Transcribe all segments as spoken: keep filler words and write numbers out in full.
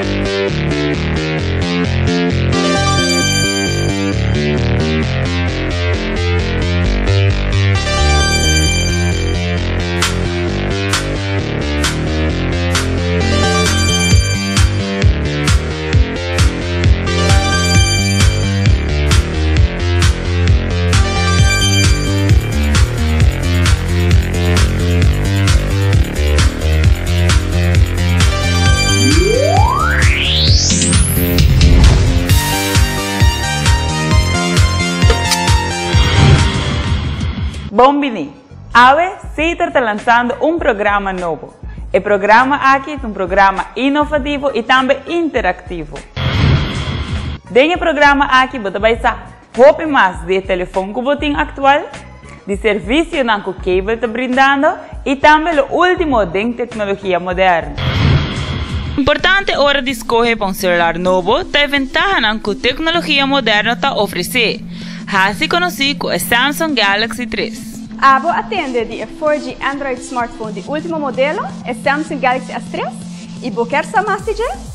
Bombini, AWE se está lançando um programa novo. O programa aqui é um programa inovativo e também interativo. Dentro do programa aqui, você vai saber mais de telefone que você tem atual, de serviço que o cable está brindando e também o último de tecnologia moderna. Importante hora de escolher para um celular novo, tem vantagem que a tecnologia moderna está oferecendo. Assim conhecido como o Samsung Galaxy três. A AWE atende de quatro G Android smartphone de último modelo, o Samsung Galaxy S três, e você quer saber mais de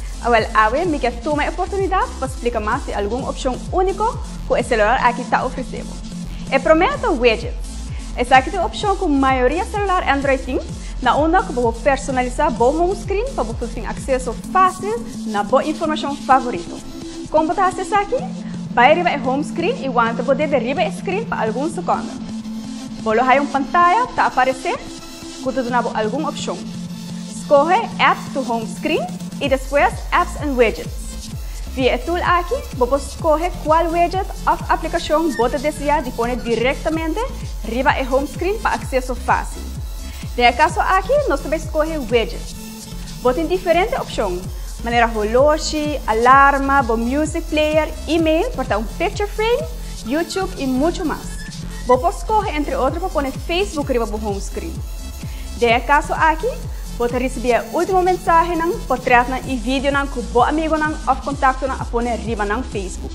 A AWE me quer tomar a oportunidade para explicar mais de alguma opção única que o celular aqui está oferecendo. E prometo widgets. Essa aqui é a opção que a maioria celular Android tem, na onda que você personalizar o home screen para você ter acesso fácil na boa informação favorita. Como você acessa aqui? Vai arriba o home screen e aguenta poder derribar o screen por alguns segundos. Você vai uma pantalla que aparecer, que te dá alguma opção. Escolhe Apps to Home Screen e depois Apps and Widgets. Via o tool aqui, você escolhe qual widget ou aplicação você deseja de pôr diretamente arriba o home screen para acesso fácil. No caso aqui, nós também escolhemos widgets. Você tem diferentes opções. Maneira relógio, alarma, music player, e-mail, para um picture frame, YouTube e muito mais. Você pode escolher, entre outros, para pôr Facebook no home screen. No caso aqui, você recebe a última mensagem, portrait e vídeo que o amigo ou contato a pôr arriba no Facebook.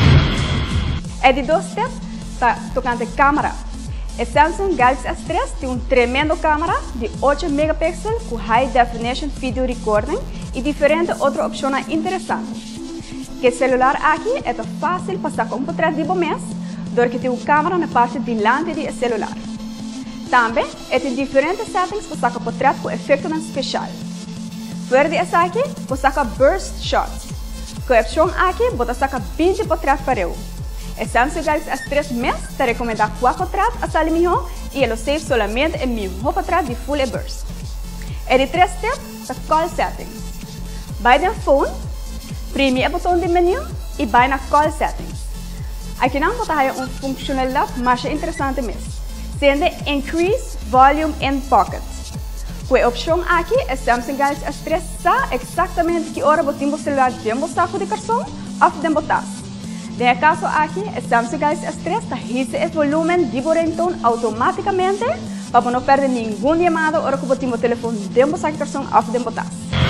E de dois steps, está tocando a câmera. O Samsung Galaxy S três tem uma tremenda câmera de oito megapixels com High Definition Video Recording e diferentes outras opções interessantes. O celular aqui é fácil passar com o portrait de mês, porque tem uma câmera na parte de delante do celular. Também tem diferentes settings para sacar portrait com efeito especial. Fora disso aqui, você saca Burst Shots. Com a opção aqui, você saca vinte portraits para eu. O Samsung Galaxy S três mês te recomenda quatro portraits a sair melhor e ele save somente em mil portraits de Full Burst. E de três steps, a Call Settings. Vai no phone, prime o botão de menu e vai na Call Settings. Aqui não você tem uma funcionalidade mais interessante mesmo, sendo Increase Volume in Pocket. Com a opção aqui, o Samsung Galaxy S três sabe exatamente que hora você tem o celular dentro do saco de cartão ou dentro do taça. No caso aqui, o Samsung Galaxy S três está reduzindo o volume de ringtone automaticamente para não perder nenhuma chamada hora que você tem o telefone dentro do saco de cartão ou dentro do taça.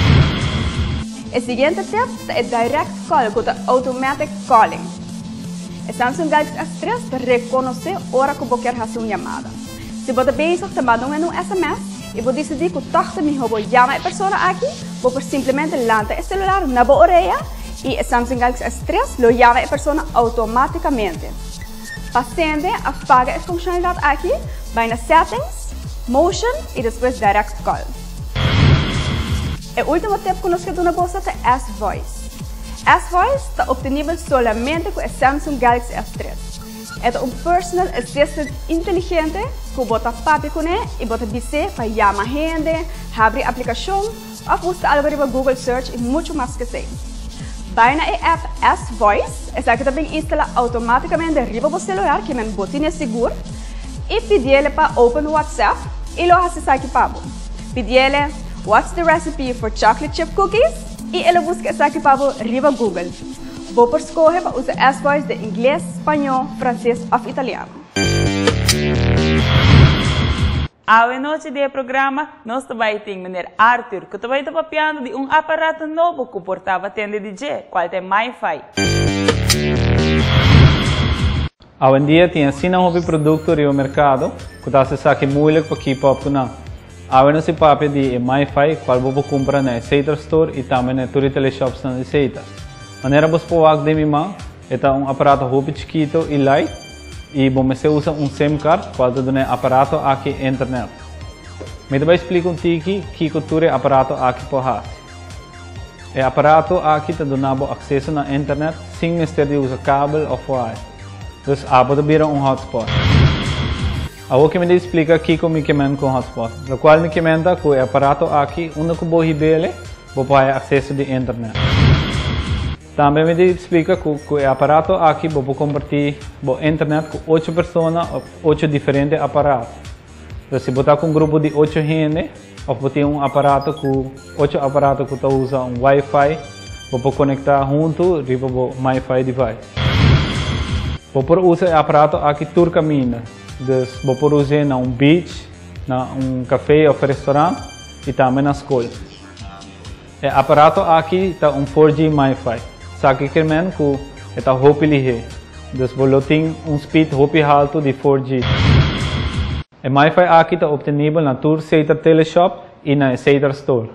O seguinte step é Direct Call, que é Automatic Calling. O Samsung Galaxy S três reconhece a hora que você quer fazer uma chamada. Se você pensa que mandar um S M S e você decidir que toca melhor você chama a pessoa aqui, você simplesmente lança o celular na boa orelha e o Samsung Galaxy S três lo chama a pessoa automaticamente. Paciente apaga a funcionalidade aqui, vai na Settings, Motion e depois Direct Call. O último tip que nós queremos bolsa é S-Voice. S-Voice está obtenido somente com o Samsung Galaxy S três. É um personal assistant inteligente que você pode com ele e você pode para chamar gente, abrir a aplicação ou buscar algo no Google Search e muito mais que isso. Vai na app S-Voice, essa aqui também instala automaticamente arriba do celular, que é um botinho seguro, e pedir para open WhatsApp e lo acessar aqui para você. Pedir What's the recipe for chocolate chip cookies? E ele busca essa aqui para arriba Google. Vou por escolher para usar S-Voice de inglês, espanhol, francês ou italiano. A noite do programa, nós também temos o Arthur, que também está papiando de um aparato novo que portava tenda D J, qual é MiFi. Hoje em dia tem assim um produto no mercado que está se saque muito para keep up com. Awe si papi di MiFi, qual bobo compra na Sater Store e também na Turi Teleshops na Sater. Maneira bos po wag de mima, ita um aparato hopi chiquito e light e bom se usa um SIM card, qual do ne aparato aqui internet. Me vai explicar um tiki que cultura aparato aqui por has. E aparato aqui te donabo acesso na internet sem mister de usa cabo ou Wi-Fi. Dus abo de bira um hotspot. Awo que me explica aqui como que men com hotspot. Lo qual me comenta que o aparato aqui onde que bohi bele, bo pai acesso de internet. Também me explica que o aparato aqui bo compartilhar bo internet com oito pessoas ou oito diferentes aparatos. Então se botar com um grupo de oito gente, ou botar um aparato com oito aparatos que usa um Wi-Fi, bo conectar junto riba bo MiFi device. Bo por usa aparato aqui tur caminho. Dus vou por usar na um beach, na um café ou restaurante e também na escola. O aparato aqui está um four G MiFi. Sabe que men que está hopi lihe. Dus vou ter um speed hopi alto de four G. O MiFi aqui está obtenível na Tour Sater Teleshop e na Sater Store.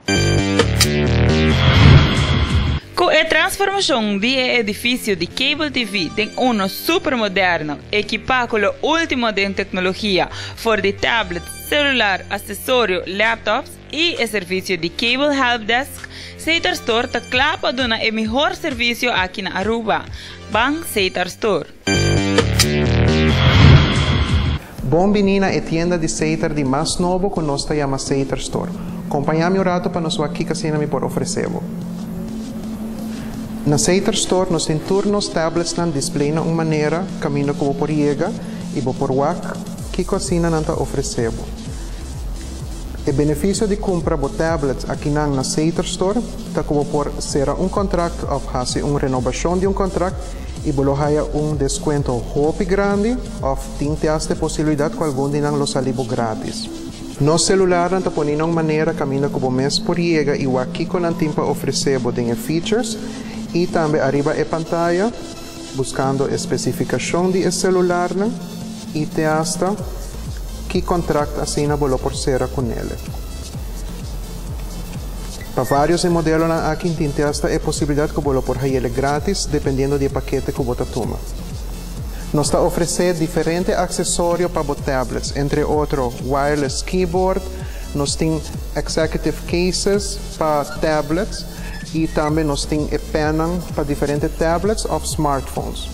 Com a transformação de edifício de cable T V em um super moderno, equipado com o último de tecnologia, for de tablets, celular, acessório, laptops e o serviço de cable helpdesk, Sater Store está claro para dar o melhor serviço aqui na Aruba. Bang Sater Store. Bombinina é tienda de Sater de mais novo que nós chamamos Sater Store. Acompanha-me um rato para nós aqui que me por oferecer. Na Sater Store, nós temos turnos tablets na display na uma maneira, caminho como por iega e por wak, que cocina não está oferecendo. O benefício de comprar o tablets aqui na Sater Store está como por ser um contrato ou fazer uma renovação de um contrato e bolohaya um desconto hopi grande ou tem a possibilidade com algum de los alibo grátis. No celular não está ponindo uma maneira, caminho como mês por iega e o aqui com não tem para oferecer de features. E também arriba a pantalla, buscando a especificação do celular e te hasta que contrato assim na bolo por ser com ele. Para vários modelos aqui tem hasta a possibilidade que bolo por ele grátis, dependendo do paquete que você toma. Nós está oferecendo diferentes acessórios para os tablets, entre outros wireless keyboard, nós temos executive cases para tablets, e também nós temos a pena para diferentes tablets ou smartphones.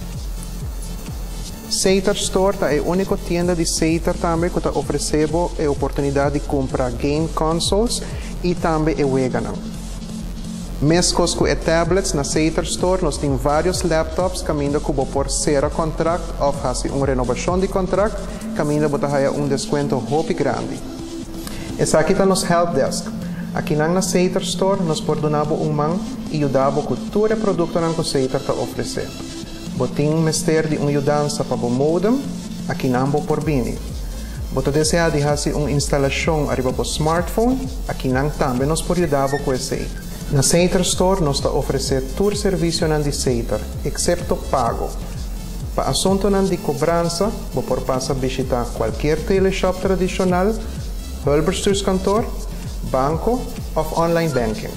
Sater Store é a única tienda de Sater também que está oferecendo a oportunidade de comprar game consoles e também a Weganan. Mesmo com os tablets na Sater Store, nós temos vários laptops caminho que vão por ser a contrato ou fazer uma renovação de contrato, caminho que vai um desconto hopi grande. Essa aqui está nos helpdesk. Aqui na Sater Store, nós perdonamos um man e ajudamos com todo o produto que o Sater está oferecendo. Botim mister de uma ajudança para o modem, aqui não vou por bini. Boto deseja de fazer uma instalação arriba para o smartphone, aqui não também nós podemos com isso. Na Sater Store, nós está oferecendo todo o serviço de Sater, exceto pago. Para assunto de cobrança, vou por passar a visitar qualquer teleshop tradicional, hulpbestuurskantoor, banco of online banking.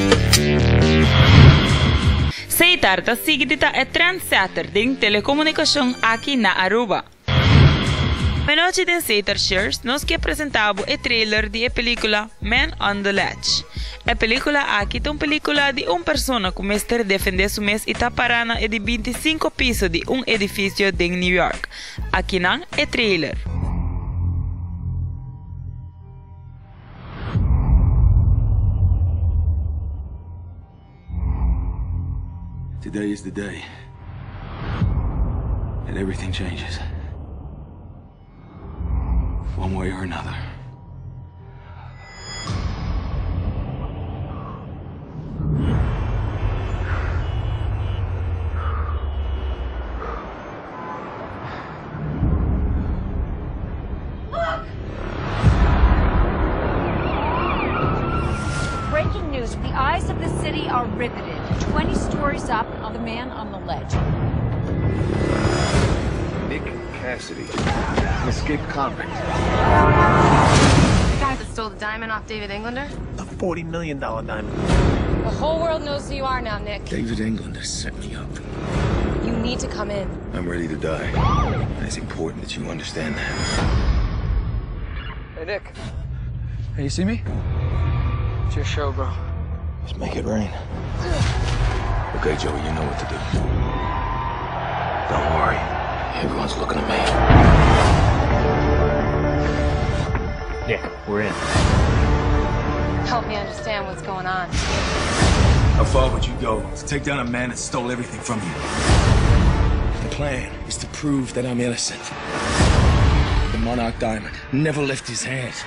Sater está seguida é trendsetter de telecomunicação aqui na Aruba. Na noite de Sater Shares, nós que apresentamos o trailer de a película Man on the Ledge. A película aqui é uma película de uma pessoa que mestre defender seu mês e está parando de vinte e cinco pisos de um edifício de New York. Aqui não é trailer. Today is the day, and everything changes, one way or another. Breaking news, the eyes of the city are riveted. twenty stories up on the man on the ledge. Nick Cassidy, an escaped convict. that stole the diamond off David Englander? A forty million dollar diamond. The whole world knows who you are now, Nick. David Englander set me up. You need to come in. I'm ready to die. And it's important that you understand that. Hey, Nick. Hey, you see me? It's your show, bro. Let's make it rain. Okay, Joey, you know what to do. Don't worry. Everyone's looking at me. Nick, we're in. Help me understand what's going on. How far would you go to take down a man that stole everything from you? The plan is to prove that I'm innocent. The Monarch Diamond never left his hands.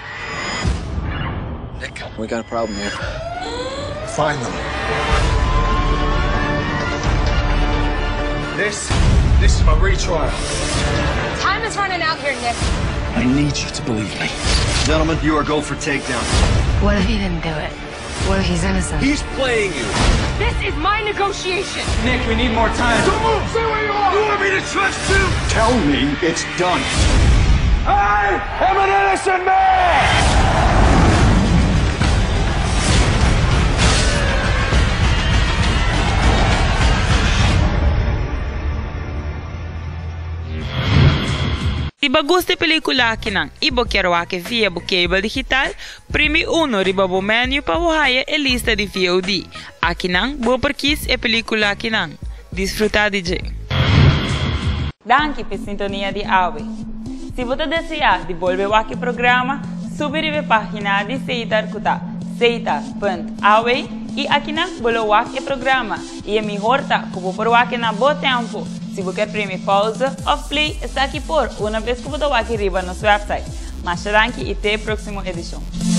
Nick, we got a problem here. Find them. This, this is my retrial. Time is running out here, Nick. I need you to believe me. Gentlemen, you are go for takedown. What if he didn't do it? What if he's innocent? He's playing you. This is my negotiation. Nick, we need more time. Don't move! Stay where you are! You want me to trust you? Tell me it's done. I am an innocent man! Se baguste pelikula kinang ibo quero ake via bo cable digital, primi uno riba bo menu pa bohaya e lista di V O D. Akinang bo perkis e pelikula kinang. Disfrutar D J. Danke per sintonia di Awe. Se você desejar de volver aqui programa, subir a página de Seitar kuta seitar ponto awe e aqui na bolo aqui programa. E é melhor tá como por aqui na bom tempo. Se você quer premi pausa ou play, está aqui por uma vez que você vai aqui riba no nosso website. Mas danke e até a próxima edição.